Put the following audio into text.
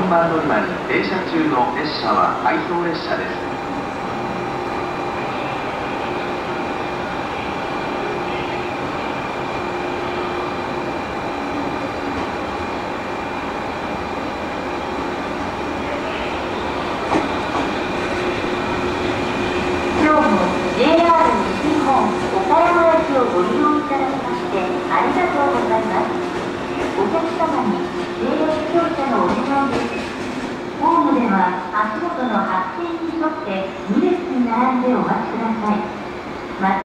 4番乗り場に停車中の列車は回送列車です。 岡山駅をご利用いただきましてありがとうございます。お客様に定列乗車のお願いです。ホームでは足元の白線に沿って2列に並んでお待ちください。